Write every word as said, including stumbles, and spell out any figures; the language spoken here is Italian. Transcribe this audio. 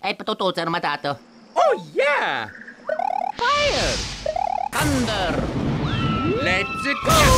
Hai potuto armatato. Oh yeah! Fire! Thunder! Let's go!